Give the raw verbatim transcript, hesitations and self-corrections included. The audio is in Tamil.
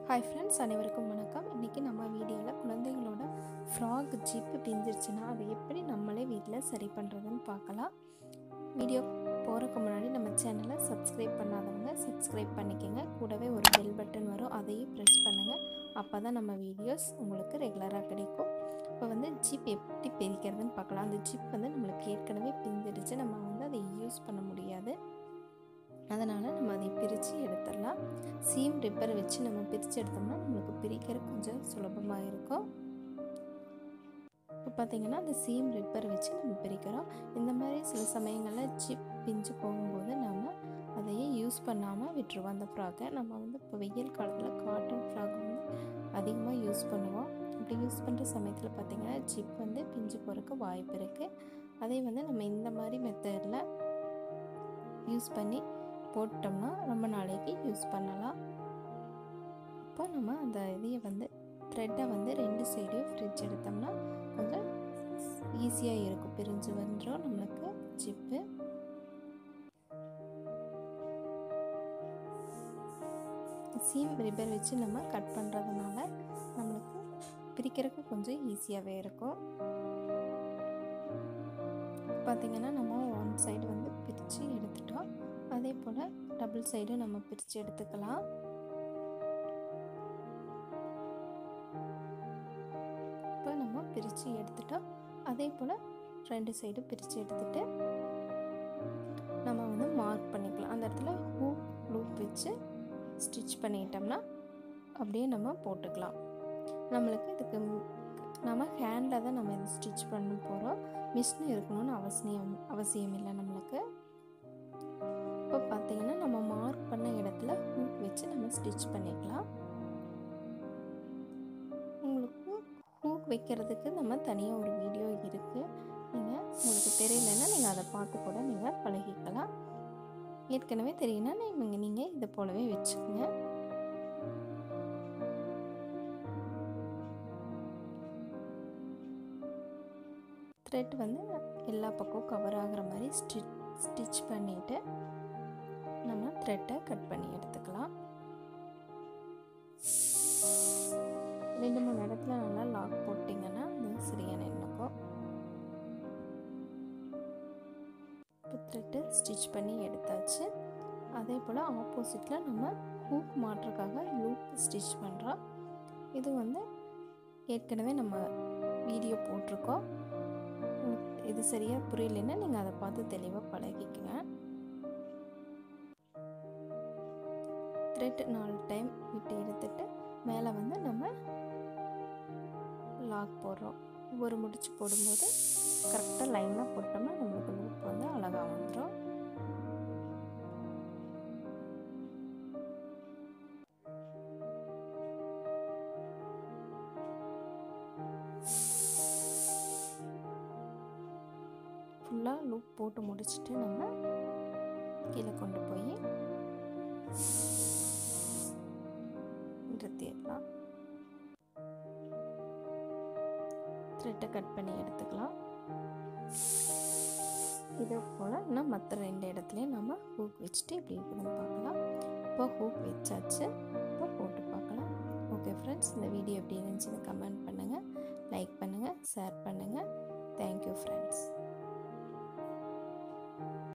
ஹாய் ஃப்ரெண்ட்ஸ், அனைவருக்கும் வணக்கம். இன்றைக்கி நம்ம வீடியோவில் குழந்தைகளோட ஃப்ராக் ஜிப்பு பிஞ்சிருச்சுன்னா அதை எப்படி நம்மளே வீட்டில் சரி பண்ணுறதுன்னு பார்க்கலாம். வீடியோ போகிறதுக்கு முன்னாடி நம்ம சேனலை சப்ஸ்கிரைப் பண்ணாதவங்க சப்ஸ்கிரைப் பண்ணிக்கோங்க. கூடவே ஒரு பெல் பட்டன் வரும், அதையும் ப்ரெஸ் பண்ணுங்கள். அப்போ தான் நம்ம வீடியோஸ் உங்களுக்கு ரெகுலராக கிடைக்கும். இப்போ வந்து ஜிப் எப்படி பிரிக்கிறதுன்னு பார்க்கலாம். அந்த ஜிப் வந்து நம்மளுக்கு ஏற்கனவே பிஞ்சிடுச்சு, நம்ம வந்து அதை யூஸ் பண்ண முடியாது. அதனால் நம்ம அதை பிரித்து எடுத்துடலாம். சீம் ரிப்பர் வச்சு நம்ம பிரித்து எடுத்தோம்னா நம்மளுக்கு பிரிக்கிற கொஞ்சம் சுலபமாக இருக்கும். இப்போ பார்த்திங்கன்னா அந்த சீம் ரிப்பர் வச்சு நம்ம பிரிக்கிறோம். இந்த மாதிரி சில சமயங்களில் ஜிப் பிஞ்சு போகும்போது நம்ம அதையே யூஸ் பண்ணாமல் விட்டுருவோம். அந்த ஃப்ராக்கை நம்ம வந்து இப்போ வெயில் காலத்தில் காட்டன் ஃப்ராக் வந்து அதிகமாக யூஸ் பண்ணுவோம். அப்படி யூஸ் பண்ணுற சமயத்தில் பார்த்திங்கன்னா ஜிப் வந்து பிஞ்சு போகிறதுக்கு வாய்ப்பு இருக்குது. அதே வந்து நம்ம இந்த மாதிரி மெத்தடில் யூஸ் பண்ணி போட்டோம்னா ரொம்ப நாளைக்கு யூஸ் பண்ணலாம். இப்போ நம்ம அந்த இதையை வந்து த்ரெட்டை வந்து ரெண்டு சைடையும் ஃப்ரிட்ஜ் எடுத்தோம்னா கொஞ்சம் ஈஸியாக இருக்கும். பிரிஞ்சு வந்துடும் நம்மளுக்கு ஜிப்பு. சீம் ரிப்பர் வச்சு நம்ம கட் பண்ணுறதுனால நம்மளுக்கு பிரிக்கிறதுக்கு கொஞ்சம் ஈஸியாகவே இருக்கும். பார்த்திங்கன்னா நம்ம ஒன் சைடு வந்து பிரித்து எடுத்துட்டோம். அதே போல் டபுள் சைடு நம்ம பிரித்து எடுத்துக்கலாம். இப்போ நம்ம பிரித்து எடுத்துட்டோம். அதே போல் ரெண்டு சைடு பிரித்து எடுத்துட்டு நம்ம வந்து மார்க் பண்ணிக்கலாம். அந்த இடத்துல ஹூக் லூப் வச்சு ஸ்டிச் பண்ணிட்டோம்னா அப்படியே நம்ம போட்டுக்கலாம். நம்மளுக்கு இதுக்கு நம்ம ஹேண்டில் தான் நம்ம இது ஸ்டிச் பண்ண போகிறோம். மிஷின் இருக்கணும்னு அவசியம் அவசியம் இல்லை நம்மளுக்கு. இப்போ பார்த்திங்கன்னா நம்ம மார்க் பண்ண இடத்துல ஹூக் வச்சு நம்ம ஸ்டிச் பண்ணிக்கலாம். உங்களுக்கு ஹூக் வைக்கிறதுக்கு நம்ம தனியாக ஒரு வீடியோ இருக்குது. நீங்கள் உங்களுக்கு தெரியலைன்னா நீங்கள் அதை பார்த்து கூட நீங்கள் பழகிக்கலாம். ஏற்கனவே தெரியும்னா நீங்கள் நீங்கள் இதை போலவே வச்சுக்கோங்க. த்ரெட் வந்து எல்லா பக்கம் கவர் ஆகிற மாதிரி ஸ்டிச் ஸ்டிச் பண்ணிவிட்டு நம்ம த்ரெட்டை கட் பண்ணி எடுத்துக்கலாம். ரெண்டு மூணு இடத்துல நல்லா லாக் போட்டிங்கன்னா அது சரியான நினைக்கும். இப்போ த்ரெட்டை ஸ்டிச் பண்ணி எடுத்தாச்சு. அதே போல் ஆப்போசிட்டில் நம்ம ஹூக் மாட்டுறதுக்காக லூப் ஸ்டிச் பண்ணுறோம். இது வந்து ஏற்கனவே நம்ம வீடியோ போட்டிருக்கோம். இது சரியாக புரியலைன்னா நீங்கள் அதை பார்த்து தெளிவாக பழகிக்குங்க. த்ரெட் நாலு டைம் விட்டு எடுத்துட்டு மேலே வந்து நம்ம லாக் போடுறோம். ஒரு முடிச்சு போடும்போது கரெக்டாக லைனாக போட்டோம்னா நம்மளுக்கு லூப் வந்து அழகாக வந்துடும். ஃபுல்லாக லூப் போட்டு முடிச்சுட்டு நம்ம கீழே கொண்டு போய் நிறுத்திடலாம். த்ரெட்டை கட் பண்ணி எடுத்துக்கலாம். இதே போல் இன்னும் மற்ற ரெண்டு இடத்துலையும் நம்ம ஹூக் வச்சுட்டு இப்படி இருக்குதுன்னு பார்க்கலாம். இப்போ ஹூக் வச்சாச்சு. இப்போ போட்டு பார்க்கலாம். ஓகே ஃப்ரெண்ட்ஸ், இந்த வீடியோ எப்படி இருந்துச்சுன்னு கமெண்ட் பண்ணுங்கள், லைக் பண்ணுங்கள், ஷேர் பண்ணுங்கள். Thank you friends.